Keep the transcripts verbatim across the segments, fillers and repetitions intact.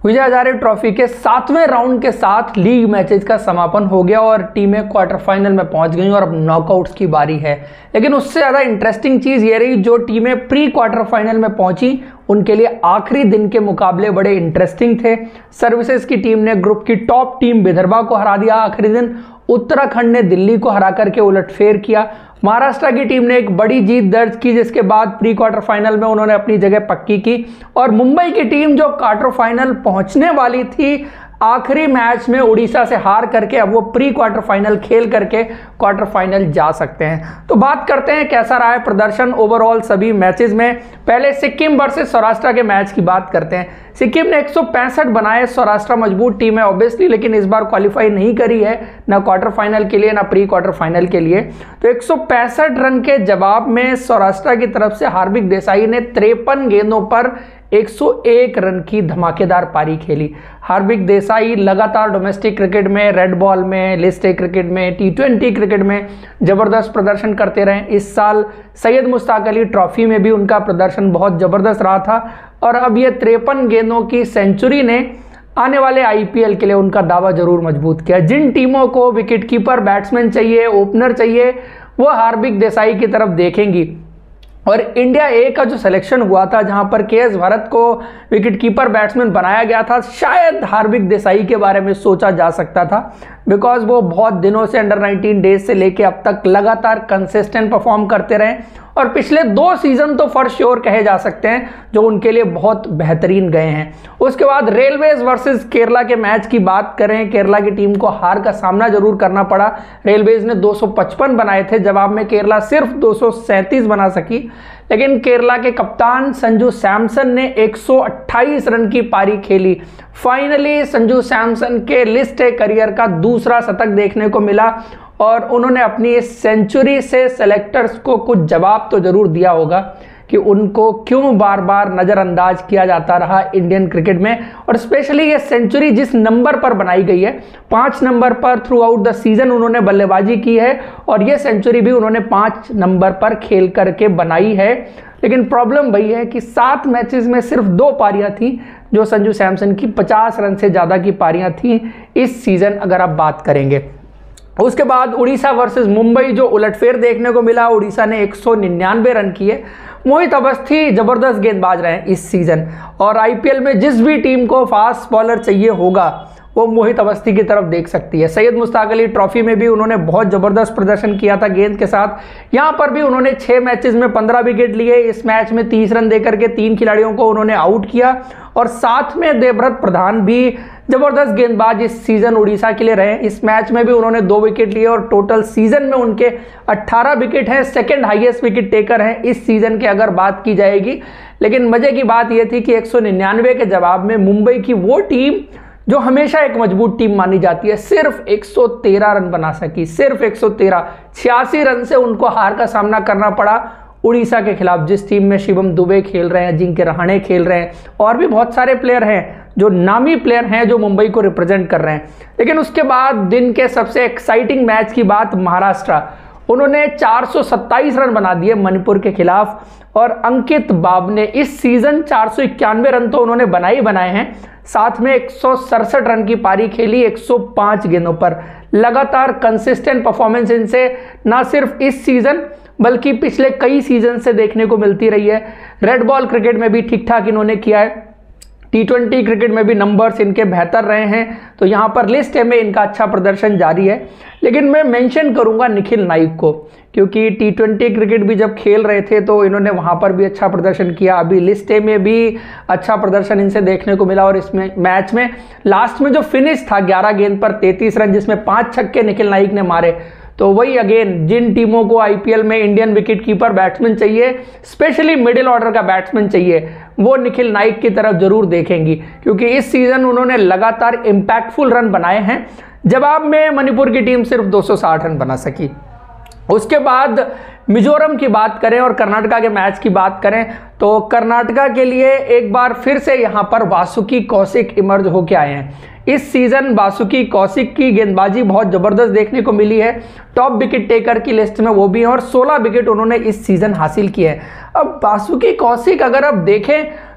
विजय Hazare trophy के सातवें round के साथ लीग मैचेस का समापन हो गया और टीमें क्वार्टर फाइनल में पहुंच गई और अब नॉकआउट्स की बारी है। लेकिन उससे ज़्यादा इंटरेस्टिंग चीज़ ये रही, जो टीमें प्री क्वार्टर फाइनल में पहुंची उनके लिए आखिरी दिन के मुकाबले बड़े इंटरेस्टिंग थे। सर्विसेज की टीम ने ग्रुप की टॉप टीम विदर्भा को हरा दिया आखिरी दिन। उत्तराखंड ने दिल्ली को हरा करके उलटफेर किया। महाराष्ट्र की टीम ने एक बड़ी जीत दर्ज की, जिसके बाद प्री क्वार्टर फाइनल में उन्होंने अपनी जगह पक्की की। और मुंबई की टीम जो क्वार्टर फाइनल पहुंचने वाली थी, आखिरी मैच में उड़ीसा से हार करके अब वो प्री क्वार्टर फाइनल खेल करके क्वार्टर फाइनल जा सकते हैं। तो बात करते हैं कैसा रहा है प्रदर्शन ओवरऑल सभी मैचेस में। पहले सिक्किम वर्सेस सौराष्ट्र के मैच की बात करते हैं। सिक्किम ने एक सौ पैंसठ बनाए, सौराष्ट्र मजबूत टीम है ऑब्वियसली, लेकिन इस बार क्वालिफाई नहीं करी है, ना क्वार्टर फाइनल के लिए ना प्री क्वार्टर फाइनल के लिए। तो एक सौ पैंसठ रन के जवाब में सौराष्ट्र की तरफ से हार्दिक देसाई ने तिरपन गेंदों पर एक सौ एक रन की धमाकेदार पारी खेली। हार्दिक देसाई लगातार डोमेस्टिक क्रिकेट में, रेड बॉल में, लिस्ट ए क्रिकेट में, टी ट्वेंटी क्रिकेट में जबरदस्त प्रदर्शन करते रहे। इस साल सैयद मुश्ताक अली ट्रॉफी में भी उनका प्रदर्शन बहुत जबरदस्त रहा था और अब ये तिरपन गेंदों की सेंचुरी ने आने वाले आईपीएल के लिए उनका दावा जरूर मजबूत किया। जिन टीमों को विकेटकीपर बैट्समैन चाहिए, ओपनर चाहिए, वो हार्दिक देसाई की तरफ देखेंगी। और इंडिया ए का जो सिलेक्शन हुआ था, जहां पर के एस भरत को विकेटकीपर बैट्समैन बनाया गया था, शायद हार्दिक देसाई के बारे में सोचा जा सकता था, बिकॉज वो बहुत दिनों से अंडर नाइनटीन डेज से लेके अब तक लगातार कंसिस्टेंट परफॉर्म करते रहे और पिछले दो सीजन तो फॉर श्योर कहे जा सकते हैं जो उनके लिए बहुत बेहतरीन गए हैं। उसके बाद रेलवेज वर्सेस केरला के मैच की बात करें, केरला की टीम को हार का सामना जरूर करना पड़ा। रेलवेज ने दो सौ पचपन बनाए थे, जवाब में केरला सिर्फ दो सौ सैंतीस बना सकी, लेकिन केरला के कप्तान संजू सैमसन ने एक सौ अट्ठाईस रन की पारी खेली। फाइनली संजू सैमसन के लिस्ट ए करियर का दूसरा शतक देखने को मिला और उन्होंने अपनी इस सेंचुरी से सेलेक्टर्स को कुछ जवाब तो जरूर दिया होगा कि उनको क्यों बार बार नज़रअंदाज किया जाता रहा इंडियन क्रिकेट में। और स्पेशली ये सेंचुरी जिस नंबर पर बनाई गई है, पाँच नंबर पर थ्रू आउट द सीजन उन्होंने बल्लेबाजी की है और ये सेंचुरी भी उन्होंने पाँच नंबर पर खेल करके बनाई है। लेकिन प्रॉब्लम वही है कि सात मैचेस में सिर्फ दो पारियां थी जो संजू सैमसन की पचास रन से ज़्यादा की पारियां थी इस सीज़न अगर आप बात करेंगे। उसके बाद उड़ीसा वर्सेस मुंबई जो उलटफेर देखने को मिला, उड़ीसा ने एक सौ निन्यानवे रन किए। मोहित अवस्थी जबरदस्त गेंदबाज रहे इस सीजन और आईपीएल में जिस भी टीम को फास्ट बॉलर चाहिए होगा वो मोहित अवस्थी की तरफ देख सकती है। सैयद मुश्ताक अली ट्रॉफी में भी उन्होंने बहुत ज़बरदस्त प्रदर्शन किया था गेंद के साथ। यहाँ पर भी उन्होंने छः मैचेस में पंद्रह विकेट लिए। इस मैच में तीस रन देकर के तीन खिलाड़ियों को उन्होंने आउट किया और साथ में देवव्रत प्रधान भी जबरदस्त गेंदबाज इस सीज़न उड़ीसा के लिए रहे। इस मैच में भी उन्होंने दो विकेट लिए और टोटल सीज़न में उनके अट्ठारह विकेट हैं, सेकेंड हाईएस्ट विकेट टेकर हैं इस सीज़न की अगर बात की जाएगी। लेकिन मज़े की बात यह थी कि एक सौ निन्यानवे के जवाब में मुंबई की वो टीम जो हमेशा एक मजबूत टीम मानी जाती है, सिर्फ एक सौ तेरह रन बना सकी। सिर्फ एक सौ तेरह, छियासी रन से उनको हार का सामना करना पड़ा उड़ीसा के खिलाफ, जिस टीम में शिवम दुबे खेल रहे हैं, जिनके रहाणे खेल रहे हैं और भी बहुत सारे प्लेयर हैं जो नामी प्लेयर हैं जो मुंबई को रिप्रेजेंट कर रहे हैं। लेकिन उसके बाद दिन के सबसे एक्साइटिंग मैच की बात, महाराष्ट्र, उन्होंने चार सौ सत्ताईस रन बना दिए मणिपुर के खिलाफ और अंकित बाब ने इस सीजन चार सौ इक्यानवे रन तो उन्होंने बनाए ही बनाए हैं, साथ में एक सौ सड़सठ रन की पारी खेली एक सौ पाँच गेंदों पर। लगातार कंसिस्टेंट परफॉर्मेंस इनसे ना सिर्फ इस सीजन बल्कि पिछले कई सीजन से देखने को मिलती रही है। रेड बॉल क्रिकेट में भी ठीक ठाक इन्होंने किया है, टी ट्वेंटी क्रिकेट में भी नंबर्स इनके बेहतर रहे हैं, तो यहाँ पर लिस्ट ए में इनका अच्छा प्रदर्शन जारी है। लेकिन मैं मेंशन करूँगा निखिल नाइक को, क्योंकि टी ट्वेंटी क्रिकेट भी जब खेल रहे थे तो इन्होंने वहाँ पर भी अच्छा प्रदर्शन किया, अभी लिस्ट ए में भी अच्छा प्रदर्शन इनसे देखने को मिला। और इसमें मैच में लास्ट में जो फिनिश था ग्यारह गेंद पर तैंतीस रन, जिसमें पाँच छक्के निखिल नाइक ने मारे, तो वही अगेन जिन टीमों को आईपीएल में इंडियन विकेट कीपर बैट्समैन चाहिए, स्पेशली मिडिल ऑर्डर का बैट्समैन चाहिए, वो निखिल नाइक की तरफ जरूर देखेंगी, क्योंकि इस सीजन उन्होंने लगातार इम्पैक्टफुल रन बनाए हैं। जवाब में मणिपुर की टीम सिर्फ दो सौ साठ रन बना सकी। उसके बाद मिजोरम की बात करें और कर्नाटका के मैच की बात करें तो कर्नाटका के लिए एक बार फिर से यहाँ पर वासुकी कौशिक इमर्ज होके आए हैं। इस सीजन वासुकी कौशिक की गेंदबाजी बहुत ज़बरदस्त देखने को मिली है, टॉप विकेट टेकर की लिस्ट में वो भी हैं और सोलह विकेट उन्होंने इस सीज़न हासिल किए हैं। अब वासुकी कौशिक अगर आप देखें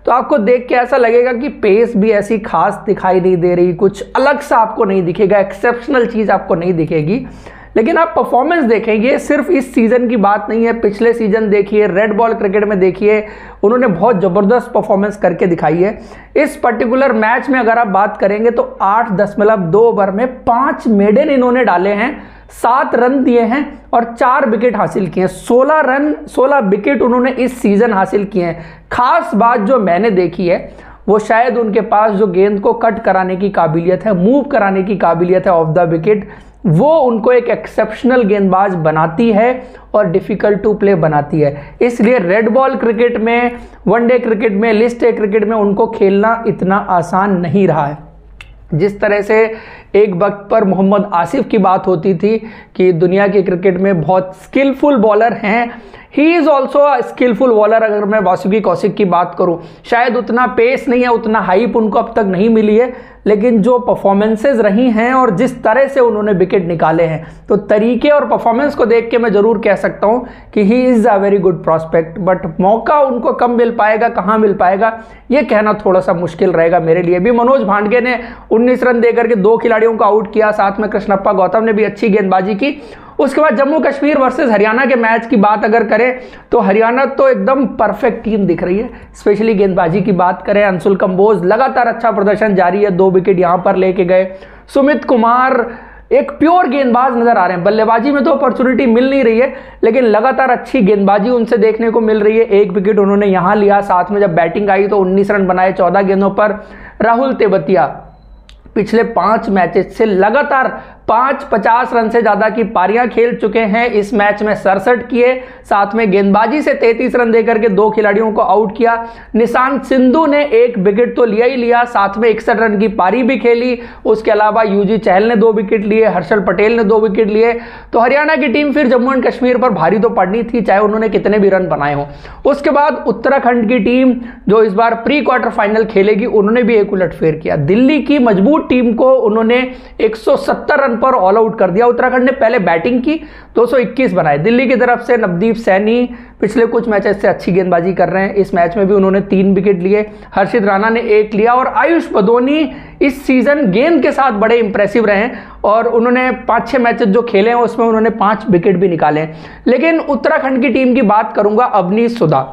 तो आपको देख के ऐसा लगेगा कि पेस भी ऐसी खास दिखाई नहीं दे रही, कुछ अलग सा आपको नहीं दिखेगा, एक्सेप्शनल चीज़ आपको नहीं दिखेगी। लेकिन आप परफॉर्मेंस देखेंगे, सिर्फ इस सीज़न की बात नहीं है, पिछले सीज़न देखिए, रेड बॉल क्रिकेट में देखिए, उन्होंने बहुत ज़बरदस्त परफॉर्मेंस करके दिखाई है। इस पर्टिकुलर मैच में अगर आप बात करेंगे तो आठ दशमलव दो ओवर में पाँच मेडन इन्होंने डाले हैं, सात रन दिए हैं और चार विकेट हासिल किए हैं। सोलह रन सोलह विकेट उन्होंने इस सीज़न हासिल किए हैं। खास बात जो मैंने देखी है वो शायद उनके पास जो गेंद को कट कराने की काबिलियत है, मूव कराने की काबिलियत है ऑफ द विकेट, वो उनको एक एक्सेप्शनल गेंदबाज बनाती है और डिफ़िकल्ट टू प्ले बनाती है। इसलिए रेड बॉल क्रिकेट में, वनडे क्रिकेट में, लिस्ट ए क्रिकेट में उनको खेलना इतना आसान नहीं रहा है। जिस तरह से एक वक्त पर मोहम्मद आसिफ की बात होती थी कि दुनिया के क्रिकेट में बहुत स्किलफुल बॉलर हैं, he is also a skillful bowler. अगर मैं वासुकी कौशिक की बात करूं, शायद उतना पेस नहीं है, उतना हाइप उनको अब तक नहीं मिली है, लेकिन जो परफॉर्मेंसेज रही हैं और जिस तरह से उन्होंने विकेट निकाले हैं, तो तरीके और परफॉर्मेंस को देख के मैं ज़रूर कह सकता हूं कि he is a very good prospect. But मौका उनको कब मिल पाएगा, कहाँ मिल पाएगा, ये कहना थोड़ा सा मुश्किल रहेगा मेरे लिए भी। मनोज भांडगे ने उन्नीस रन देकर के दो खिलाड़ियों को आउट किया, साथ में कृष्णप्पा गौतम ने भी अच्छी गेंदबाजी की। उसके बाद जम्मू कश्मीर वर्सेस हरियाणा के मैच की बात अगर करें तो हरियाणा तो एकदम परफेक्ट टीम दिख रही है, स्पेशली गेंदबाजी की बात करें, अंशुल कंबोज लगातार अच्छा प्रदर्शन जारी है, दो विकेट यहां पर लेके गए। सुमित कुमार एक प्योर गेंदबाज नजर आ रहे हैं, बल्लेबाजी में तो अपॉर्चुनिटी मिल नहीं रही है, लेकिन लगातार अच्छी गेंदबाजी उनसे देखने को मिल रही है। एक विकेट उन्होंने यहां लिया, साथ में जब बैटिंग आई तो उन्नीस रन बनाए चौदह गेंदों पर। राहुल तेवतिया पिछले पांच मैचेस से लगातार पांच पचास रन से ज्यादा की पारियां खेल चुके हैं। इस मैच में सड़सठ किए, साथ में गेंदबाजी से तैंतीस रन देकर के दो खिलाड़ियों को आउट किया। निशांत सिंधु ने एक विकेट तो लिया ही लिया, साथ में इकसठ रन की पारी भी खेली। उसके अलावा यूजी चहल ने दो विकेट लिए, हर्षल पटेल ने दो विकेट लिए। तो हरियाणा की टीम फिर जम्मू एंड कश्मीर पर भारी तो पड़नी थी, चाहे उन्होंने कितने भी रन बनाए हों। उसके बाद उत्तराखंड की टीम जो इस बार प्री क्वार्टर फाइनल खेलेगी, उन्होंने भी एक उलटफेर किया। दिल्ली की मजबूत टीम को उन्होंने एक सौ सत्तर रन पर ऑल आउट कर दिया। उत्तराखंड ने पहले बैटिंग की, दो सौ इक्कीस बनाए। दिल्ली की तरफ से नवदीप सैनी पिछले कुछ मैचेस से अच्छी गेंदबाजी कर रहे हैं, इस मैच में भी उन्होंने तीन विकेट लिए। हर्षित राणा ने एक लिया और आयुष बदोनी इस सीजन गेंद के साथ बड़े इंप्रेसिव रहे हैं और उन्होंने पांच छह मैचेस जो खेले हैं उसमें उन्होंने पांच विकेट भी निकाले हैं। लेकिन उत्तराखंड की टीम की बात करूंगा, अवनीश सुधा,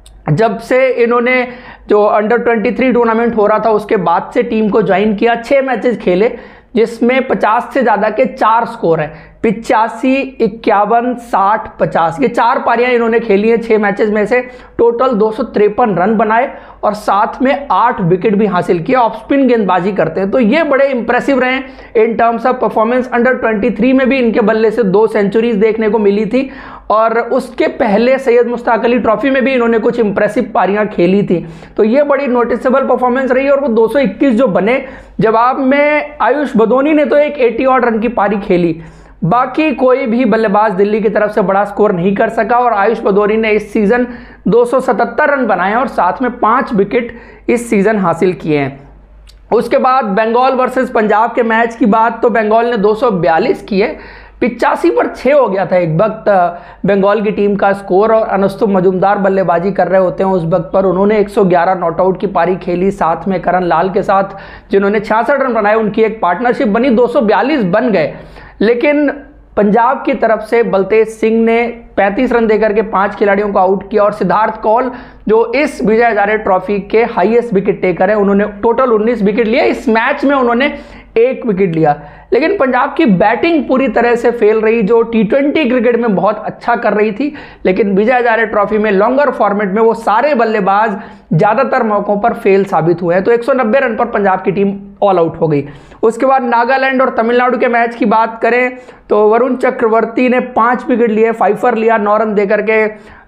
जब से इन्होंने जो अंडर तेईस टूर्नामेंट हो रहा था उसके बाद से टीम को ज्वाइन किया, छह मैचेस खेले जिसमें पचास से ज्यादा के चार स्कोर हैं, पिचासी, इक्यावन, साठ, पचास, ये चार पारियां इन्होंने खेली हैं छह मैचेस में से। टोटल दो सौ तिरपन रन बनाए और साथ में आठ विकेट भी हासिल किए। ऑफ स्पिन गेंदबाजी करते हैं, तो ये बड़े इंप्रेसिव रहे in terms of performance. Under तेईस में भी इनके बल्ले से दो सेंचुरीज देखने को मिली थी और उसके पहले सैयद मुश्ताक अली ट्रॉफी में भी इन्होंने कुछ इंप्रेसिव पारियां खेली थी। तो ये बड़ी नोटिसेबल परफॉर्मेंस रही और वो दो सौ इक्कीस जो बने, जवाब में आयुष बदोनी ने तो एक अस्सी ऑड रन की पारी खेली, बाकी कोई भी बल्लेबाज दिल्ली की तरफ से बड़ा स्कोर नहीं कर सका और आयुष बदोनी ने इस सीजन दो सौ सतहत्तर रन बनाए और साथ में पांच विकेट इस सीजन हासिल किए हैं। उसके बाद बंगाल वर्सेस पंजाब के मैच की बात, तो बंगाल ने दो सौ बयालीस किए, पिचासी पर छः हो गया था एक वक्त बंगाल की टीम का स्कोर और अनुस्तुप मजूमदार बल्लेबाजी कर रहे होते हैं उस वक्त पर। उन्होंने एक सौ ग्यारह नॉट आउट की पारी खेली, साथ में करण लाल के साथ जिन्होंने छियासठ रन बनाए, उनकी एक पार्टनरशिप बनी, दो सौ बयालीस बन गए। लेकिन पंजाब की तरफ से बलतेज सिंह ने पैंतीस रन देकर के पांच खिलाड़ियों को आउट किया और सिद्धार्थ कौल जो इस विजय हजारे ट्रॉफी के हाईएस्ट विकेट टेकर हैं, उन्होंने टोटल उन्नीस विकेट लिए। इस मैच में उन्होंने एक विकेट लिया। लेकिन पंजाब की बैटिंग पूरी तरह से फेल रही, जो टी ट्वेंटी क्रिकेट में बहुत अच्छा कर रही थी, लेकिन विजय हजारे ट्रॉफी में लॉन्गर फॉर्मेट में वो सारे बल्लेबाज ज्यादातर मौकों पर फेल साबित हुए हैं। तो एक सौ नब्बे रन पर पंजाब की टीम ऑल आउट हो गई। उसके बाद नागालैंड और तमिलनाडु के मैच की बात करें तो वरुण चक्रवर्ती ने पांच विकेट लिए, फाइफर लिया, नौ रन देकर के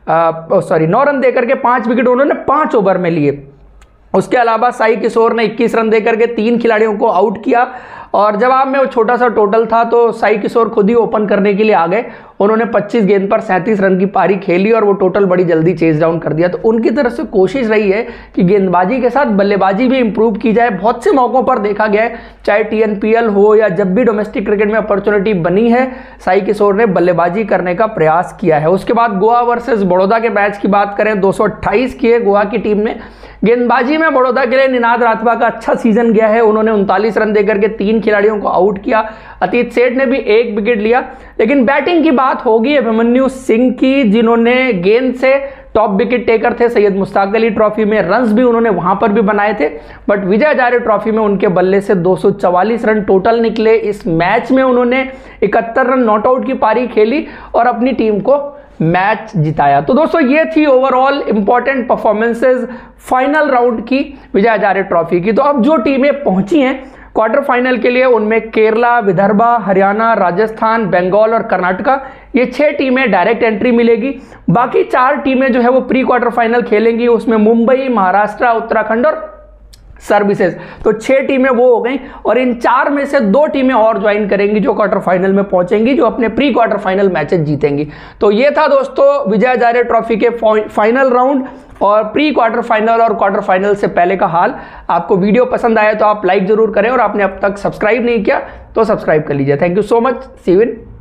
सॉरी नौ रन देकर के पांच विकेट उन्होंने पांच ओवर में लिए। उसके अलावा साई किशोर ने इक्कीस रन देकर के तीन खिलाड़ियों को आउट किया और जवाब में वो छोटा सा टोटल था तो साई किशोर खुद ही ओपन करने के लिए आ गए। उन्होंने पच्चीस गेंद पर सैंतीस रन की पारी खेली और वो टोटल बड़ी जल्दी चेज डाउन कर दिया। तो उनकी तरफ से कोशिश रही है कि गेंदबाजी के साथ बल्लेबाजी भी इंप्रूव की जाए। बहुत से मौकों पर देखा गया है, चाहे टीएनपीएल हो या जब भी डोमेस्टिक क्रिकेट में अपॉर्चुनिटी बनी है, साई किशोर ने बल्लेबाजी करने का प्रयास किया है। उसके बाद गोवा वर्सेस बड़ौदा के मैच की बात करें, दो सौ अट्ठाईस किए गोवा की टीम ने। गेंदबाजी में बड़ौदा के लिए निनाद राठवा का अच्छा सीजन गया है। उन्होंने उनतालीस रन देकर के तीन खिलाड़ियों को आउट किया। अतीत सेठ ने भी एक विकेट लिया। लेकिन बैटिंग की बात होगी अभिमन्यु सिंह की, जिन्होंने गेंद से टॉप विकेट टेकर थे। सैयद मुश्ताक अली ट्रॉफी में रन्स भी उन्होंने वहां पर भी बनाए थे, बट विजय हजारे ट्रॉफी में उनके बल्ले से दो सौ चवालीस रन टोटल निकले। इस मैच में उन्होंने इकहत्तर रन नॉट आउट की पारी खेली और अपनी टीम को मैच जिताया। तो दोस्तों ये थी overall important performances final round की विजय हजारे ट्रॉफी की। तो अब जो टीमें पहुंची हैं क्वार्टर फाइनल के लिए, उनमें केरला, विदर्भा, हरियाणा, राजस्थान, बंगाल और कर्नाटका, ये छह टीमें डायरेक्ट एंट्री मिलेगी। बाकी चार टीमें जो है वो प्री क्वार्टर फाइनल खेलेंगी। उसमें मुंबई, महाराष्ट्र, उत्तराखंड और सर्विसेज, तो छह टीमें वो हो गई। और इन चार में से दो टीमें और ज्वाइन करेंगी जो क्वार्टर फाइनल में पहुंचेंगी, जो अपने प्री क्वार्टर फाइनल मैचेस जीतेंगी। तो ये था दोस्तों विजय हजारे ट्रॉफी के फाइनल राउंड और प्री क्वार्टर फाइनल और क्वार्टर फाइनल से पहले का हाल। आपको वीडियो पसंद आया तो आप लाइक जरूर करें और आपने अब तक सब्सक्राइब नहीं किया तो सब्सक्राइब कर लीजिए। Thank you so much, see you in